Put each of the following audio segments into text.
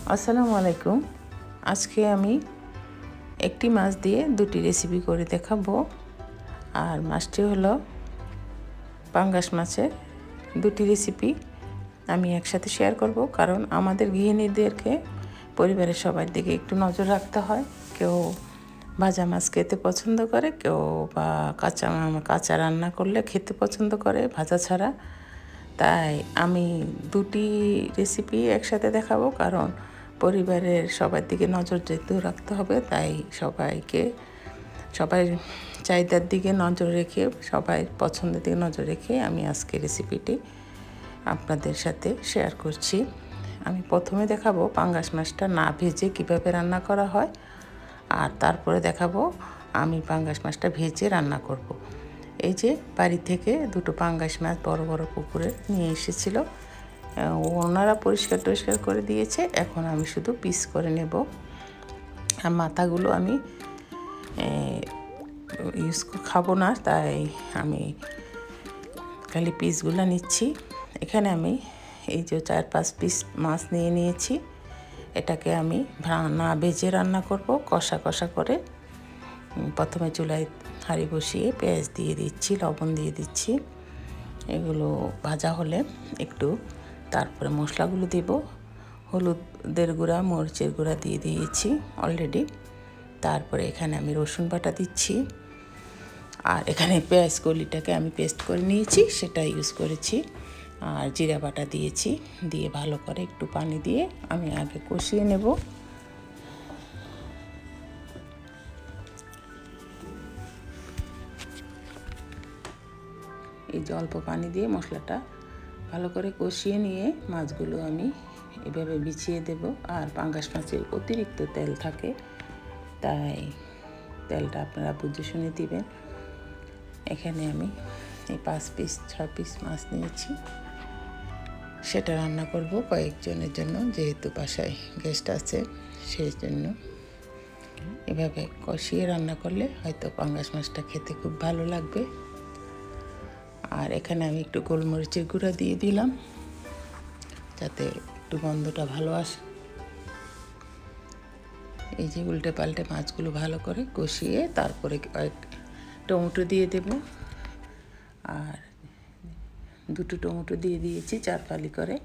আসসালামু আলাইকুম। আজকে আমি একটি মাছ দিয়ে দুটি রেসিপি করে দেখাবো। আর মাছটি হলো পাঙ্গাস মাছের। দুটি রেসিপি আমি একসাথে শেয়ার করব, কারণ আমাদের গৃহিণীদেরকে পরিবারের সবার দিকে একটু নজর রাখতে হয়। কেউ ভাজা মাছ খেতে পছন্দ করে, কেউ বা কাঁচা রান্না করলে খেতে পছন্দ করে ভাজা ছাড়া। তাই আমি দুটি রেসিপি একসাথে দেখাবো, কারণ পরিবারের সবার দিকে নজর যেহেতু রাখতে হবে, তাই সবাই চাহিদার দিকে নজর রেখে, সবাই পছন্দের দিকে নজর রেখে আমি আজকে রেসিপিটি আপনাদের সাথে শেয়ার করছি। আমি প্রথমে দেখাবো পাঙ্গাস মাছটা না ভেজে কিভাবে রান্না করা হয়, আর তারপরে দেখাবো আমি পাঙ্গাস মাছটা ভেজে রান্না করব। এই যে বাড়ি থেকে দুটো পাঙ্গাস মাছ বড় বড় পুকুরে নিয়ে এসেছিল, ওনারা পরিষ্কার করে দিয়েছে। এখন আমি শুধু পিস করে নেব। আর মাথাগুলো আমি খাবো না, তাই আমি খালি পিসগুলো নিচ্ছি। এখানে আমি এই যে 4-5 পিস মাছ নিয়ে নিয়েছি। এটাকে আমি না ভেজে রান্না করব, কষা করে। প্রথমে চুলায় হাঁড়ি বসিয়ে পেঁয়াজ দিয়ে দিচ্ছি, লবণ দিয়ে দিচ্ছি। এগুলো ভাজা হলে একটু তারপরে মশলাগুলো দেব। হলুদের গুঁড়া, মরিচের গুঁড়া দিয়ে দিয়েছি অলরেডি। তারপরে এখানে আমি রসুন বাটা দিচ্ছি, আর এখানে পেঁয়াজ কলিটাকে আমি পেস্ট করে নিয়েছি, সেটা ইউজ করেছি। আর জিরা বাটা দিয়েছি, দিয়ে ভালো করে একটু পানি দিয়ে আমি আগে কষিয়ে নেব। এই যে অল্প পানি দিয়ে মশলাটা ভালো করে কষিয়ে নিয়ে মাছগুলো আমি এভাবে বিছিয়ে দেব। আর পাঙ্গাস মাছের অতিরিক্ত তেল থাকে, তাই তেলটা আপনারা বুঝে শুনে দিবেন। এখানে আমি এই 5-6 পিস মাছ নিয়েছি, সেটা রান্না করব কয়েকজনের জন্য, যেহেতু বাসায় গেস্ট আছে সেই জন্য। এভাবে কষিয়ে রান্না করলে হয়তো পাঙ্গাস মাছটা খেতে খুব ভালো লাগবে। আর এখানে আমি একটু গোলমরিচের গুঁড়া দিয়ে দিলাম, যাতে একটু গন্ধটা ভালো আসে। এই যে উল্টে পাল্টে মাছগুলো ভালো করে কষিয়ে তারপরে কয়েক টমেটো দিয়ে দেব। আর দুটো টমেটো দিয়ে দিয়েছি 4 ফালি করে,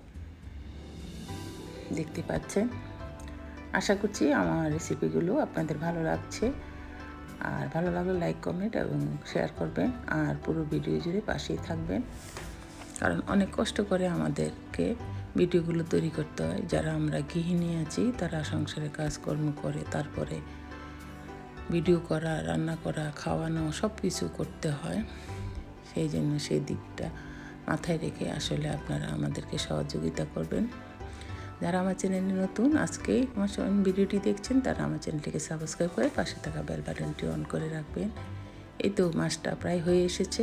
দেখতে পাচ্ছেন। আশা করছি আমার রেসিপিগুলো আপনাদের ভালো লাগছে। আর ভালো লাগলে লাইক, কমেন্ট এবং শেয়ার করবেন। আর পুরো ভিডিও জুড়ে পাশেই থাকবেন, কারণ অনেক কষ্ট করে আমাদেরকে ভিডিওগুলো তৈরি করতে হয়। যারা আমরা গৃহিণী আছি, তারা সংসারে কাজকর্ম করে তারপরে ভিডিও করা, রান্না করা, খাওয়ানো সব কিছু করতে হয়। সেই জন্য সেই দিকটা মাথায় রেখে আসলে আপনারা আমাদেরকে সহযোগিতা করবেন। যারা আমার চ্যানেলে নতুন আজকেই আমার ভিডিওটি দেখছেন, তারা আমার চ্যানেলটিকে সাবস্ক্রাইব করে পাশে থাকা বেল বাটনটি অন করে রাখবেন। এই তো মাছটা প্রায় হয়ে এসেছে।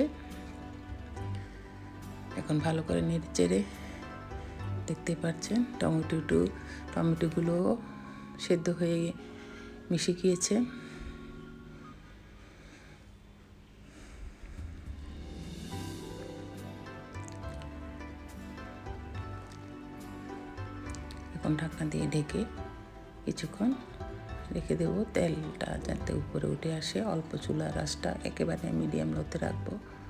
এখন ভালো করে নেড়ে চেড়ে, দেখতে পাচ্ছেন টমেটোগুলো সেদ্ধ হয়ে মিশে গিয়েছে। এখন ঢাকনা দিয়ে ঢেকে কিছুক্ষণ রেখে দেবো, তেলটা যাতে উপরে উঠে আসে। অল্প চুলার আঁচটা একেবারে মিডিয়াম লোতে রাখবো।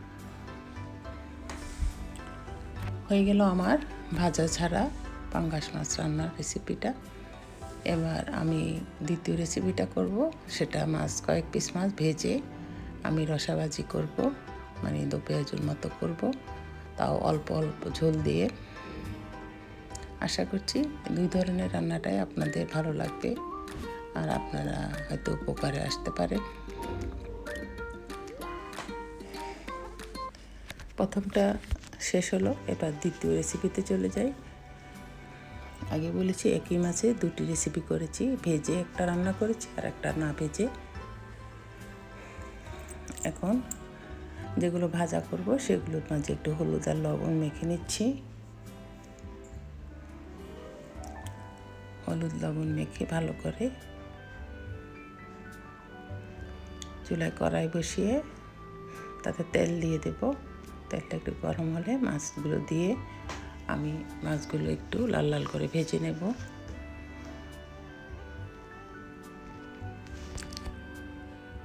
হয়ে গেল আমার ভাজা ছাড়া পাঙ্গাস মাছ রান্নার রেসিপিটা। এবার আমি দ্বিতীয় রেসিপিটা করব, সেটা কয়েক পিস মাছ ভেজে আমি রসাভাজি করব, মানে দো পেঁয়াজুর মতো করব, তাও অল্প ঝোল দিয়ে। আশা করছি 2 ধরনের রান্নাটাই আপনাদের ভালো লাগবে, আর আপনারা হয়তো উপকারে আসতে পারে। প্রথমটা শেষ হলো, এবার দ্বিতীয় রেসিপিতে চলে যাই। আগে বলেছি একই মাছে দুটি রেসিপি করেছি, ভেজে একটা রান্না করেছি আর একটা না ভেজে। এখন যেগুলো ভাজা করব সেগুলোর মাঝে একটু হলুদ আর লবণ মেখে নিচ্ছি। হলুদ লবণ মেখে ভালো করে চুলায় কড়াই বসিয়ে তাতে তেল দিয়ে দেব। তেলটা একটু গরম হলে মাছগুলো দিয়ে আমি মাছগুলো একটু লাল লাল করে ভেজে নেব।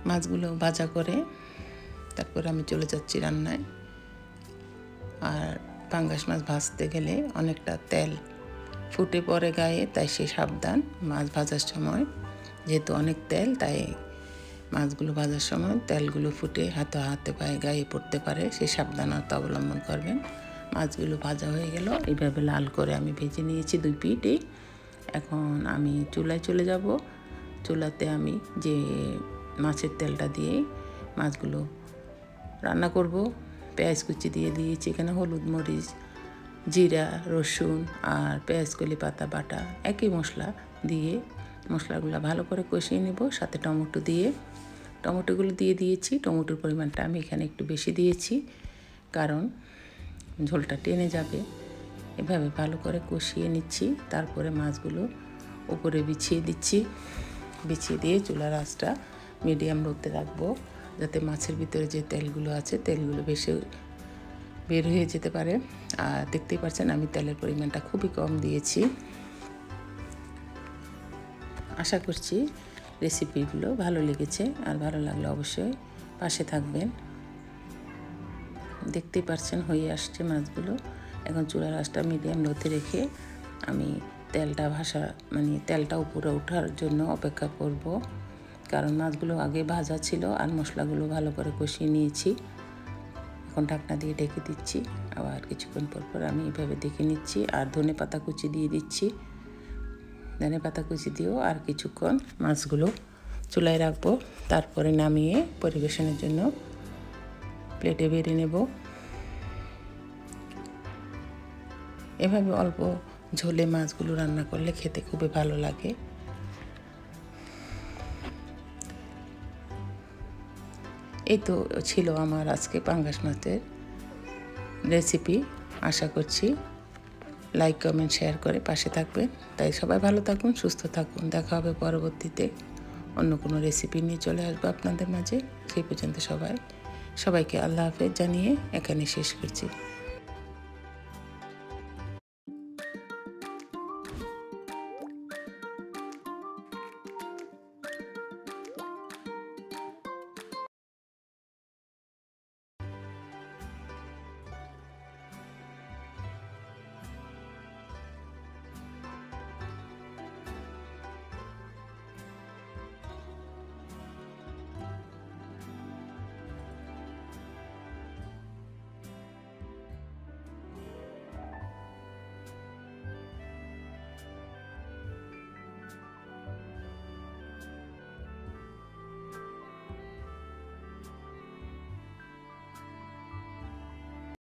মাছগুলো ভাজা করে তারপর আমি চলে যাচ্ছি রান্নায়। আর পাঙ্গাস মাছ ভাজতে গেলে অনেকটা তেল ফুটে পড়ে গায়ে, তাই সে সাবধান মাছ ভাজার সময়। যেহেতু অনেক তেল, তাই মাছগুলো ভাজার সময় তেলগুলো ফুটে হাতে পায়ে গায়ে পড়তে পারে, সেই সাবধানতা অবলম্বন করবেন। মাছগুলো ভাজা হয়ে গেল, এইভাবে লাল করে আমি ভেজে নিয়েছি 2 পিঠই। এখন আমি চুলায় চলে যাব। চুলাতে আমি যে মাছের তেলটা দিয়ে মাছগুলো রান্না করব, পেঁয়াজ কুচি দিয়ে দিয়েছি এখানে, হলুদ, মরিচ, জিরা, রসুন আর পেঁয়াজ কলি পাতা বাটা, একই মশলা দিয়ে মশলাগুলো ভালো করে কষিয়ে নেব। সাথে টমেটোগুলো দিয়ে দিয়েছি। টমেটোর পরিমাণটা আমি এখানে একটু বেশি দিয়েছি, কারণ ঝোলটা টেনে যাবে। এভাবে ভালো করে কষিয়ে নিচ্ছি। তারপরে মাছগুলো উপরে বিছিয়ে দিচ্ছি। বিছিয়ে দিয়ে চুলার আঁচটা মিডিয়াম লোতে রাখবো, যাতে মাছের ভিতরে যে তেলগুলো আছে তেলগুলো বেশি বের হয়ে যেতে পারে। আর দেখতেই পাচ্ছেন আমি তেলের পরিমাণটা খুবই কম দিয়েছি। আশা করছি রেসিপিগুলো ভালো লেগেছে, আর ভালো লাগলে অবশ্যই পাশে থাকবেন। দেখতেই পাচ্ছেন হয়ে আসছে মাছগুলো। এখন চুলার আঁচটা মিডিয়াম লোতে রেখে আমি তেলটা উপরে ওঠার জন্য অপেক্ষা করব, কারণ মাছগুলো আগে ভাজা ছিল আর মশলাগুলো ভালো করে কষিয়ে নিয়েছি। এখন ঢাকনা দিয়ে ঢেকে দিচ্ছি। আবার কিছুক্ষণ পর আমি এভাবে দেখে নিচ্ছি। আর ধনেপাতা কুচি দিয়ে দিচ্ছি। ধনেপাতা কুচি দিয়েও আর কিছুক্ষণ মাছগুলো চুলায় রাখবো। তারপরে নামিয়ে পরিবেশনের জন্য প্লেটে বেড়ে নেব। এভাবে অল্প ঝোলে মাছগুলো রান্না করলে খেতে খুবই ভালো লাগে। এই তো ছিল আমার আজকে পাঙ্গাস মাছের রেসিপি। আশা করছি লাইক, কমেন্ট, শেয়ার করে পাশে থাকবেন। তাই সবাই ভালো থাকুন, সুস্থ থাকুন। দেখা হবে পরবর্তীতে অন্য কোনো রেসিপি নিয়ে চলে আসবো আপনাদের মাঝে। সেই পর্যন্ত সবাইকে আল্লাহ হাফেজ জানিয়ে এখানে শেষ করছি।